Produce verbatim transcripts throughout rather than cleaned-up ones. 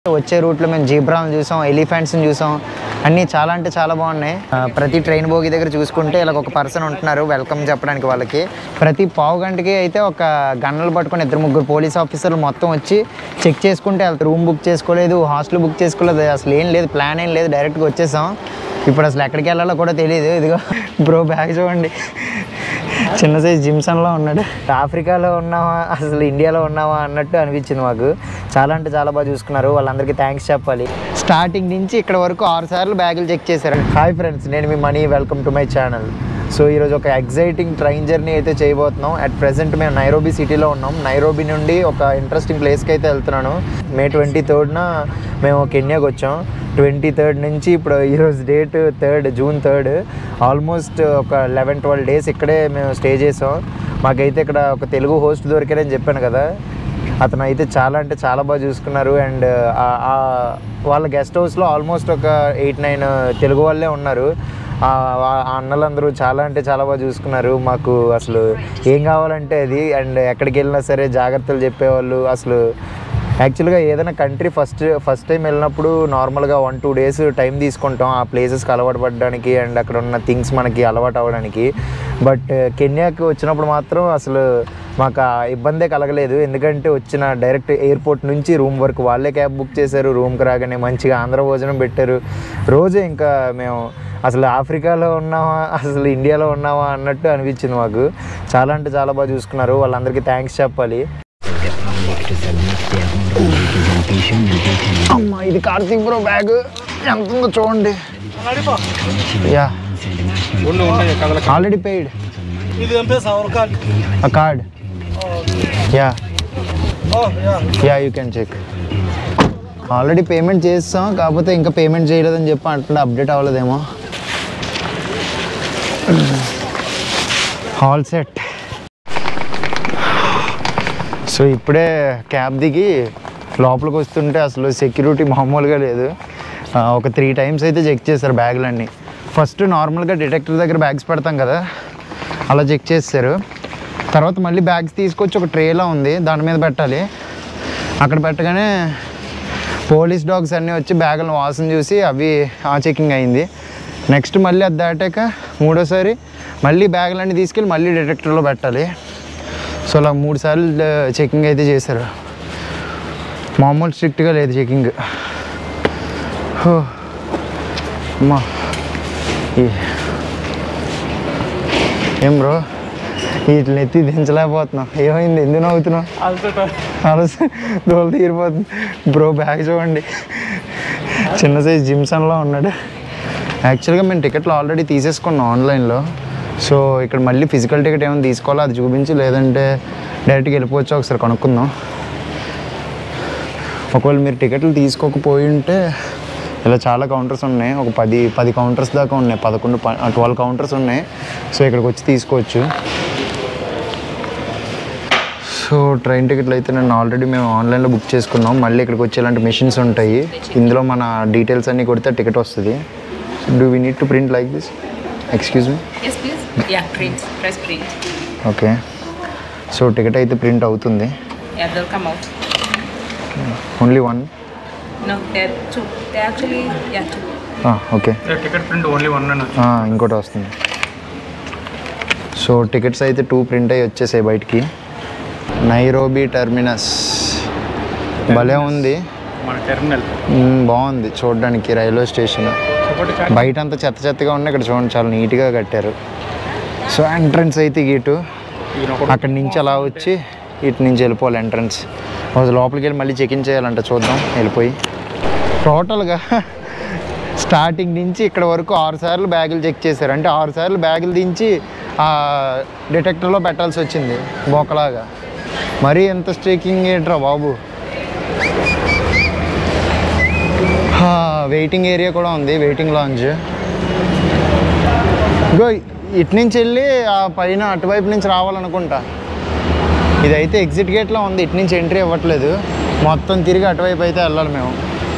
వచ్చే రూట్లో మేము జీబ్రాలను చూసాం, ఎలిఫెంట్స్ని చూసాం, అన్నీ చాలా అంటే చాలా బాగున్నాయి. ప్రతి ట్రైన్ బోగి దగ్గర చూసుకుంటే ఇలా ఒక పర్సన్ ఉంటున్నారు వెల్కమ్ చెప్పడానికి వాళ్ళకి. ప్రతి పావు గంటకి అయితే ఒక గన్నలు పట్టుకొని ఇద్దరు ముగ్గురు పోలీస్ ఆఫీసర్లు మొత్తం వచ్చి చెక్ చేసుకుంటే వెళ్తారు. రూమ్ బుక్ చేసుకోలేదు, హాస్టల్ బుక్ చేసుకోలేదు, అసలు ఏం లేదు, ప్లాన్ ఏం లేదు, డైరెక్ట్గా వచ్చేసాం. ఇప్పుడు అసలు ఎక్కడికి వెళ్ళాలో కూడా తెలియదు. ఇదిగో బ్రో బ్యాగ్ చూడండి, చిన్న సైజ్ జిమ్సన్లో ఉన్నాడు. ఆఫ్రికాలో ఉన్నావా అసలు ఇండియాలో ఉన్నావా అన్నట్టు అనిపించింది మాకు. చాలా అంటే చాలా బాగా చూసుకున్నారు, వాళ్ళందరికీ థ్యాంక్స్ చెప్పాలి. స్టార్టింగ్ నుంచి ఇక్కడ వరకు ఆరు సార్లు బ్యాగులు చెక్ చేశారు. హాయ్ ఫ్రెండ్స్, నేను మీ Mani, welcome to my channel. So ఈరోజు ఒక ఎగ్జైటింగ్ ట్రైన్ జర్నీ అయితే చేయబోతున్నాం. అట్ ప్రెసెంట్ మేము నైరోబీ సిటీలో ఉన్నాం. నైరోబీ నుండి ఒక ఇంట్రెస్టింగ్ ప్లేస్కి అయితే వెళ్తున్నాను. మే ట్వంటీ థర్డ్న మేము కెన్యాకి వచ్చాం. ట్వంటీ థర్డ్ నుంచి ఇప్పుడు ఈరోజు date third June third almost ఒక లెవెన్ ట్వెల్వ్ డేస్ ఇక్కడే మేము స్టే చేసాం. మాకైతే ఇక్కడ ఒక తెలుగు హోస్ట్ దొరికారని చెప్పాను కదా, అతను అయితే చాలా అంటే చాలా బాగా చూసుకున్నారు. అండ్ వాళ్ళ గెస్ట్ హౌస్లో ఆల్మోస్ట్ ఒక ఎయిట్ నైన్ తెలుగు వాళ్ళే ఉన్నారు. ఆ అన్నలందరూ చాలా అంటే చాలా బాగా చూసుకున్నారు. మాకు అసలు ఏం కావాలంటే అది, అండ్ ఎక్కడికి వెళ్ళినా సరే జాగ్రత్తలు చెప్పేవాళ్ళు. అసలు యాక్చువల్గా ఏదైనా కంట్రీ ఫస్ట్ ఫస్ట్ టైం వెళ్ళినప్పుడు నార్మల్గా వన్ టూ డేస్ టైం తీసుకుంటాం ఆ ప్లేసెస్కి అలవాటు పడడానికి అండ్ అక్కడ ఉన్న థింగ్స్ మనకి అలవాటు అవ్వడానికి. బట్ కెన్యాకి వచ్చినప్పుడు మాత్రం అసలు మాకు ఆ ఇబ్బందే కలగలేదు. ఎందుకంటే వచ్చిన డైరెక్ట్ ఎయిర్పోర్ట్ నుంచి రూమ్ వరకు వాళ్ళే క్యాబ్ బుక్ చేశారు. రూమ్కి రాగానే మంచిగా ఆంధ్ర భోజనం పెట్టారు. రోజు ఇంకా మేము అసలు ఆఫ్రికాలో ఉన్నామా అసలు ఇండియాలో ఉన్నామా అన్నట్టు అనిపించింది మాకు. చాలా అంటే చాలా బాగా చూసుకున్నారు, వాళ్ళందరికీ థ్యాంక్స్ చెప్పాలి. అమ్మా, ఇది కార్తీక్ బ్రో బ్యాగ్ ఎంత ఉందో చూడండి. Yeah already paid card. Yeah yeah you can check. Already payment చేస్తాం, కాకపోతే ఇంకా పేమెంట్ చేయలేదని చెప్పి అంటుండే, అప్డేట్ అవ్వలేదేమో. All set. సో ఇప్పుడే క్యాబ్ దిగి లోపలికి వస్తుంటే అసలు సెక్యూరిటీ మామూలుగా లేదు. ఒక త్రీ టైమ్స్ అయితే చెక్ చేశారు బ్యాగులన్నీ. ఫస్ట్ నార్మల్గా డిటెక్టర్ దగ్గర బ్యాగ్స్ పెడతాం కదా, అలా చెక్ చేస్తారు. తర్వాత మళ్ళీ బ్యాగ్స్ తీసుకొచ్చి ఒక ట్రేలో ఉంది, దాని మీద పెట్టాలి. అక్కడ పెట్టగానే పోలీస్ డాగ్స్ అన్నీ వచ్చి బ్యాగులను వాసన చూసి అవి ఆ చెకింగ్ అయింది. నెక్స్ట్ మళ్ళీ అది దాటాక మూడోసారి మళ్ళీ బ్యాగులన్నీ తీసుకెళ్ళి మళ్ళీ డిటెక్టర్లో పెట్టాలి. సో అలా మూడు సార్లు చెకింగ్ అయితే చేశారు. మామూలు స్ట్రిక్ట్గా లేదు చెకింగ్. అమ్మా ఏం బ్రో వీటిని ఎత్తి దించలేకపోతున్నాం, ఏమైంది, ఎందుకు నవ్వుతున్నావు? అలసి దోలు తీరిపోతుంది. బ్రో బ్యాగ్ చూడండి, చిన్న సైజ్ జిమ్సన్లో ఉన్నాడు. యాక్చువల్గా మేము టికెట్లు ఆల్రెడీ తీసేసుకున్నాం ఆన్లైన్లో. సో ఇక్కడ మళ్ళీ ఫిజికల్ టికెట్ ఏమైనా తీసుకోవాలో అది చూపించి, లేదంటే డైరెక్ట్గా వెళ్ళిపోవచ్చు, ఒకసారి కనుక్కుందాం. ఒకవేళ మీరు టికెట్లు తీసుకోకపోయి ఉంటే ఇలా చాలా కౌంటర్స్ ఉన్నాయి, ఒక పది పది కౌంటర్స్ దాకా ఉన్నాయి, పదకొండు ట్వెల్వ్ కౌంటర్స్ ఉన్నాయి. సో ఇక్కడికి వచ్చి తీసుకోవచ్చు. సో ట్రైన్ టికెట్లు అయితే నేను ఆల్రెడీ మేము ఆన్లైన్లో బుక్ చేసుకున్నాం. మళ్ళీ ఇక్కడికి వచ్చి ఇలాంటి మెషిన్స్ ఉంటాయి, ఇందులో మన డీటెయిల్స్ అన్నీ కొడితే టికెట్ వస్తుంది. Do we need to print like this? Excuse me. Yes, please. Yeah, print. Press print. Okay, so ticket అయితే ప్రింట్ అవుతుంది. Yeah, they'll come out. Only one? No, they're two. They're actually, yeah, two. Okay, ticket print only one అని ఇంకోటి వస్తుంది. So tickets అయితే two print అయ్యి వచ్చేసాయి బయటికి. Nairobi terminus భలే ఉంది, మన టెర్మినల్ బాగుంది చూడడానికి. రైల్వే స్టేషన్ బయట అంతా చెత్త చెత్తగా ఉన్నాయి, ఇక్కడ చూడండి చాలా నీట్గా కట్టారు. సో ఎంట్రన్స్ అయితే ఇటు, అక్కడి నుంచి అలా వచ్చి ఇటు నుంచి వెళ్ళిపోవాలి ఎంట్రన్స్. లోపలికి వెళ్ళి మళ్ళీ చెక్ ఇన్ చేయాలంట, చూద్దాం వెళ్ళిపోయి. టోటల్గా స్టార్టింగ్ నుంచి ఇక్కడ వరకు ఆరు సార్లు బ్యాగులు చెక్ చేశారు. అంటే ఆరు సార్లు బ్యాగులు దించి డిటెక్టర్లో పెట్టాల్సి వచ్చింది బోకలాగా. మరీ ఎంత స్ట్రేకింగ్ ఏంట్రా బాబు. వెయిటింగ్ ఏరియా కూడా ఉంది, వెయిటింగ్ లాంజ్. ఇంకో ఇటు నుంచి వెళ్ళి ఆ పైన అటువైపు నుంచి రావాలనుకుంటా. ఇదైతే ఎగ్జిట్ గేట్లో ఉంది, ఇటు నుంచి ఎంట్రీ ఇవ్వట్లేదు, మొత్తం తిరిగి అటువైపు అయితే వెళ్ళాలి మేము.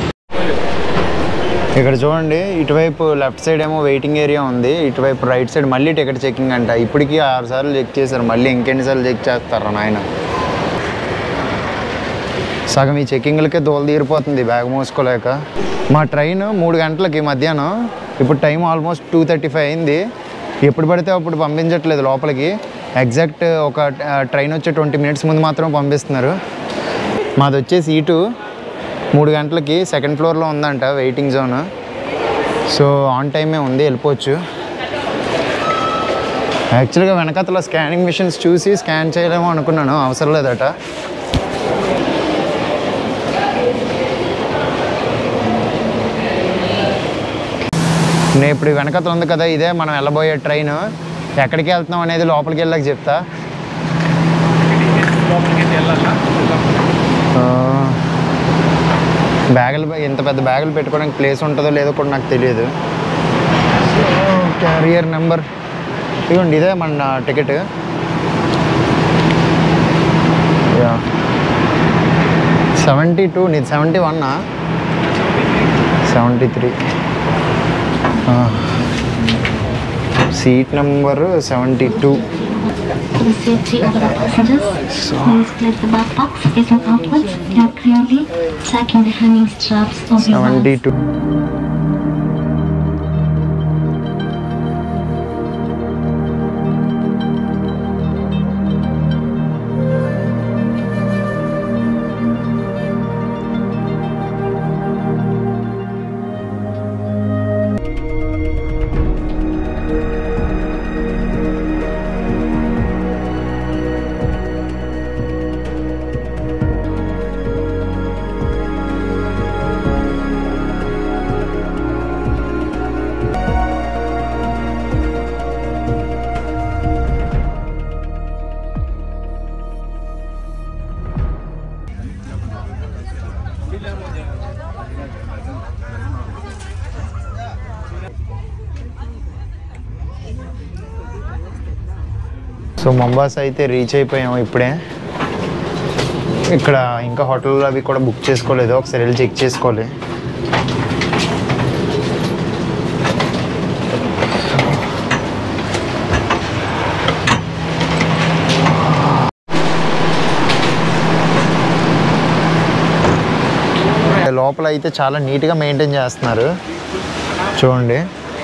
ఇక్కడ చూడండి, ఇటువైపు లెఫ్ట్ సైడ్ ఏమో వెయిటింగ్ ఏరియా ఉంది, ఇటువైపు రైట్ సైడ్ మళ్ళీ టికెట్ చెకింగ్ అంట. ఇప్పటికీ ఆరు సార్లు చెక్ చేశారు, మళ్ళీ ఇంకెన్నిసార్లు చెక్ చేస్తారా నాయన. సగం ఈ చెక్కింగ్లకే దోలు తీరిపోతుంది బ్యాగ్ మోసుకోలేక. మా ట్రైన్ మూడు గంటలకి మధ్యాహ్నం, ఇప్పుడు time almost two thirty five అయింది. ఎప్పుడు పడితే అప్పుడు పంపించట్లేదు లోపలికి. ఎగ్జాక్ట్ ఒక ట్రైన్ వచ్చే ట్వంటీ మినిట్స్ ముందు మాత్రం పంపిస్తున్నారు. మాది వచ్చే సీటు మూడు గంటలకి సెకండ్ ఫ్లోర్లో ఉందంట వెయిటింగ్ జోన్. సో ఆన్ టైమే ఉంది, వెళ్ళిపోవచ్చు. యాక్చువల్గా వెనకతల స్కానింగ్ మిషన్స్ చూసి స్కాన్ చేయలేమో అనుకున్నాను, అవసరం లేదట. నేను ఇప్పుడు వెనకతలు ఉంది కదా, ఇదే మనం వెళ్ళబోయే ట్రైన్. ఎక్కడికి వెళ్తున్నాం అనేది లోపలికి వెళ్ళాక చెప్తా. బ్యాగులు, ఇంత పెద్ద బ్యాగులు పెట్టుకోవడానికి ప్లేస్ ఉంటుందో లేదో కూడా నాకు తెలియదు. సో క్యారియర్ నెంబర్ ఇదిగోండి, ఇదే మన టికెట్. సెవెంటీ టూ నీది సెవెంటీ వన్నా seventy three seat number seventy two. For the safety of the passengers, please place the backpacks facing outwards and clearly checking the hanging straps of your seventy two. So Mombasa అయితే reach అయిపోయాము ఇప్పుడే. ఇక్కడ ఇంకా hotel అవి కూడా book చేసుకోలేదు, ఒకసారి వెళ్ళి చెక్ చేసుకోవాలి. లోపల అయితే చాలా నీట్గా మెయింటైన్ చేస్తున్నారు చూడండి.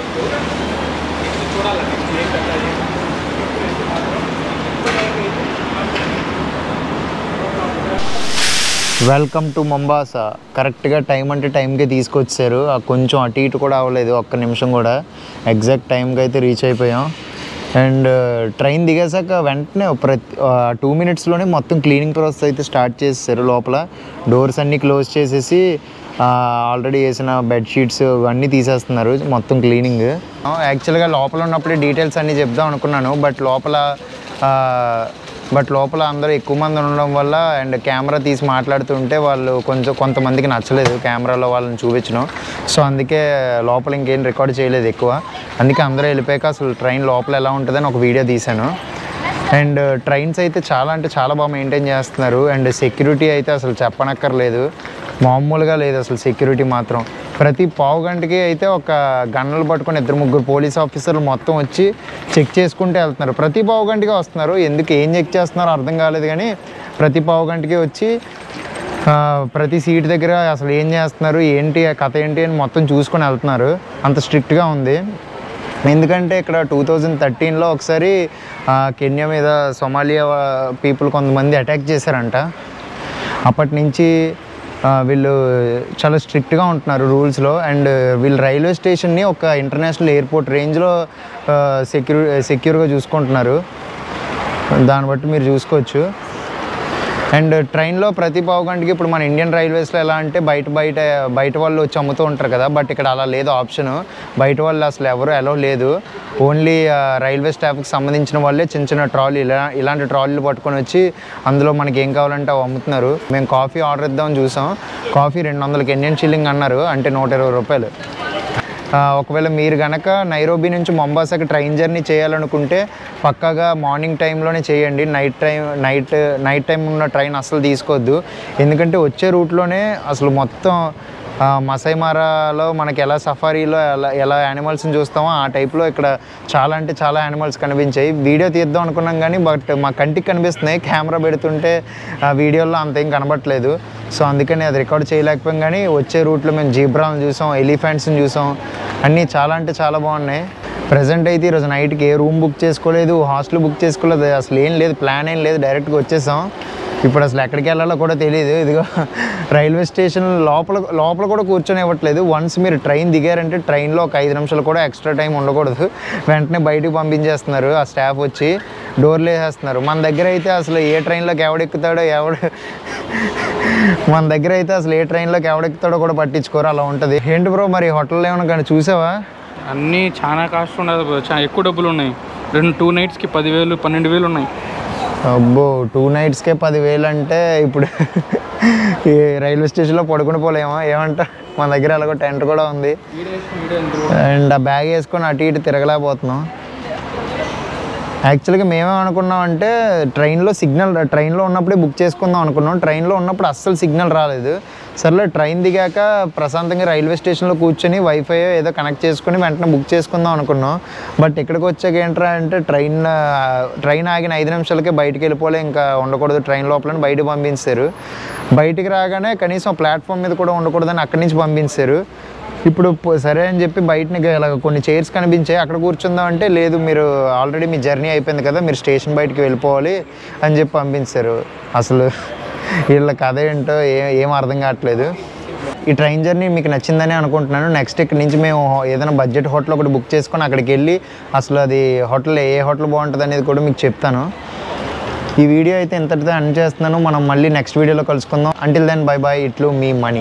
Welcome to Mombasa. కరెక్ట్గా టైం అంటే టైంకి తీసుకొచ్చారు. కొంచెం అటు ఇటు కూడా అవ్వలేదు, ఒక్క నిమిషం కూడా. ఎగ్జాక్ట్ టైంకి అయితే రీచ్ అయిపోయాం. అండ్ ట్రైన్ దిగేసాక వెంటనే ప్రతి టూ మినిట్స్లోనే మొత్తం క్లీనింగ్ ప్రాసెస్ అయితే స్టార్ట్ చేసేసారు. లోపల డోర్స్ అన్నీ క్లోజ్ చేసేసి ఆల్రెడీ వేసిన బెడ్షీట్స్ అన్నీ తీసేస్తున్నారు, మొత్తం క్లీనింగ్. యాక్చువల్గా లోపల ఉన్నప్పుడే డీటెయిల్స్ అన్నీ చెప్దాం అనుకున్నాను, బట్ లోపల బట్ లోపల అందరూ ఎక్కువ మంది ఉండడం వల్ల అండ్ కెమెరా తీసి మాట్లాడుతుంటే వాళ్ళు కొంచెం కొంతమందికి నచ్చలేదు కెమెరాలో వాళ్ళని చూపించడం. సో అందుకే లోపల ఇంకేం రికార్డ్ చేయలేదు ఎక్కువ. అందుకే అందరూ వెళ్ళిపోయాక అసలు ట్రైన్ లోపల ఎలా ఉంటుందని ఒక వీడియో తీశాను. అండ్ ట్రైన్స్ అయితే చాలా అంటే చాలా బాగా మెయింటైన్ చేస్తున్నారు. అండ్ సెక్యూరిటీ అయితే అసలు చెప్పనక్కర్లేదు, మామూలుగా లేదు అసలు సెక్యూరిటీ మాత్రం. ప్రతి పావు గంటకి అయితే ఒక గన్నలు పట్టుకొని ఇద్దరు ముగ్గురు పోలీస్ ఆఫీసర్లు మొత్తం వచ్చి చెక్ చేసుకుంటూ వెళ్తున్నారు. ప్రతి పావు గంటకి వస్తున్నారు, ఎందుకు ఏం చెక్ చేస్తున్నారో అర్థం కాలేదు కానీ ప్రతి పావు గంటకి వచ్చి ప్రతి సీట్ దగ్గర అసలు ఏం చేస్తున్నారు ఏంటి కథ ఏంటి అని మొత్తం చూసుకొని వెళ్తున్నారు. అంత స్ట్రిక్ట్గా ఉంది. ఎందుకంటే ఇక్కడ టూ థౌజండ్ థర్టీన్లో ఒకసారి కెన్యా మీద సొమాలియా పీపుల్ కొంతమంది అటాక్ చేశారంట. అప్పటి నుంచి వీళ్ళు చాలా స్ట్రిక్ట్గా ఉంటున్నారు రూల్స్లో. అండ్ వీళ్ళు రైల్వే స్టేషన్ని ఒక ఇంటర్నేషనల్ ఎయిర్పోర్ట్ రేంజ్లో సెక్యూర్ సెక్యూర్గా చూసుకుంటున్నారు. దాన్ని బట్టి మీరు చూసుకోవచ్చు. అండ్ ట్రైన్లో ప్రతి పావు గంటకి ఇప్పుడు మన ఇండియన్ రైల్వేస్లో ఎలా అంటే బయట బయట బయట వాళ్ళు వచ్చి అమ్ముతూ ఉంటారు కదా, బట్ ఇక్కడ అలా లేదు ఆప్షను. బయట వాళ్ళు అసలు ఎవరు అలో లేదు. ఓన్లీ రైల్వే స్టాఫ్కి సంబంధించిన వాళ్ళే చిన్న చిన్న ట్రాలీ ఇలా ఇలాంటి ట్రాలీలు పట్టుకొని వచ్చి అందులో మనకి ఏం కావాలంటే అవి అమ్ముతున్నారు. మేము కాఫీ ఆర్డర్ ఇద్దామని చూసాం, కాఫీ రెండు వందలకి ఇండియన్ షిల్లింగ్ అన్నారు, అంటే నూట ఇరవై రూపాయలు. ఒకవేళ మీరు కనుక నైరోబీ నుంచి మొంబాసాకి ట్రైన్ జర్నీ చేయాలనుకుంటే పక్కాగా మార్నింగ్ టైంలోనే చేయండి. Night time night night time ఉన్న ట్రైన్ అసలు తీసుకోవద్దు. ఎందుకంటే వచ్చే రూట్లోనే అసలు మొత్తం మసైమారాలో మనకి ఎలా సఫారీలో ఎలా ఎలా యానిమల్స్ని చూస్తామో ఆ టైప్లో ఇక్కడ చాలా అంటే చాలా యానిమల్స్ కనిపించాయి. వీడియో తీద్దాం అనుకున్నాం కానీ బట్ మా కంటికి కనిపిస్తున్నాయి, కెమెరా పెడుతుంటే ఆ వీడియోలో అంతేం కనబట్లేదు. సో అందుకని అది రికార్డ్ చేయలేకపోయాం. కానీ వచ్చే రూట్లో మేము జీబ్రాలను చూసాం, ఎలిఫెంట్స్ని చూసాం, అన్నీ చాలా అంటే చాలా బాగున్నాయి. ప్రజెంట్ అయితే ఈరోజు నైట్కి ఏ రూమ్ బుక్ చేసుకోలేదు, హాస్టల్ బుక్ చేసుకోలేదు, అసలు ఏం లేదు, ప్లాన్ ఏం లేదు, డైరెక్ట్గా వచ్చేసాం. ఇప్పుడు అసలు ఎక్కడికి వెళ్ళాలో కూడా తెలియదు. ఇదిగో రైల్వే స్టేషన్ లోపల లోపల కూడా కూర్చొని ఇవ్వట్లేదు. వన్స్ మీరు ట్రైన్ దిగారంటే ట్రైన్లో ఒక ఐదు నిమిషాలు కూడా ఎక్స్ట్రా టైం ఉండకూడదు, వెంటనే బయటికి పంపించేస్తున్నారు ఆ స్టాఫ్ వచ్చి, డోర్లు వేసేస్తున్నారు. మన దగ్గర అయితే అసలు ఏ ట్రైన్లోకి ఎవడెక్కుతాడో ఎవడు మన దగ్గర అయితే అసలు ఏ ట్రైన్లోకి ఎవడెక్కుతాడో కూడా పట్టించుకోరు, అలా ఉంటుంది. ఏంటి బ్రో మరి హోటల్లో ఏమన్నా కానీ చూసావా? అన్నీ చాలా కాస్ట్ ఉండదు బ్రో, చాలా ఎక్కువ డబ్బులు ఉన్నాయి. రెండు టూ నైట్స్కి పదివేలు పన్నెండు వేలు ఉన్నాయి. అబ్బో, టూ నైట్స్కే పదివేలు అంటే ఇప్పుడు ఈ రైల్వే స్టేషన్లో పడుకుని పోలేమా? ఏమంటా, మన దగ్గర అలాగో టెంట్ కూడా ఉంది అండ్ ఆ బ్యాగ్ వేసుకొని అటు ఇటు తిరగలేకపోతున్నాం. యాక్చువల్గా మేమేం అనుకున్నాం అంటే ట్రైన్లో సిగ్నల్ ట్రైన్లో ఉన్నప్పుడే బుక్ చేసుకుందాం అనుకున్నాం. ట్రైన్లో ఉన్నప్పుడు అస్సలు సిగ్నల్ రాలేదు. సర్లే ట్రైన్ దిగాక ప్రశాంతంగా రైల్వే స్టేషన్లో కూర్చొని వైఫై ఏదో కనెక్ట్ చేసుకుని వెంటనే బుక్ చేసుకుందాం అనుకున్నాం. బట్ ఇక్కడికి వచ్చాక ఏంట్రా అంటే ట్రైన్ ట్రైన్ ఆగిన ఐదు నిమిషాలకే బయటికి వెళ్ళిపోలే, ఇంకా ఉండకూడదు ట్రైన్ లోపలని బయటకు పంపించారు. బయటికి రాగానే కనీసం ప్లాట్ఫామ్ మీద కూడా ఉండకూడదని అక్కడి నుంచి పంపించారు. ఇప్పుడు సరే అని చెప్పి బయటని ఇలా కొన్ని చైర్స్ కనిపించాయి, అక్కడ కూర్చుందాం అంటే లేదు, మీరు ఆల్రెడీ మీ జర్నీ అయిపోయింది కదా, మీరు స్టేషన్ బయటికి వెళ్ళిపోవాలి అని చెప్పి పంపించారు. అసలు వీళ్ళ కథ ఏంటో ఏ ఏం అర్థం కావట్లేదు. ఈ ట్రైన్ జర్నీ మీకు నచ్చిందని అనుకుంటున్నాను. నెక్స్ట్ ఇక్కడ నుంచి మేము ఏదైనా బడ్జెట్ హోటల్ ఒకటి బుక్ చేసుకొని అక్కడికి వెళ్ళి అసలు అది హోటల్ ఏ హోటల్ బాగుంటుంది అనేది కూడా మీకు చెప్తాను. ఈ వీడియో అయితే ఇంతటితో ఎండ్ చేస్తున్నాను. మనం మళ్ళీ నెక్స్ట్ వీడియోలో కలుసుకుందాం. అంటిల్ దెన్ బై బై, ఇట్లు మీ మనీ.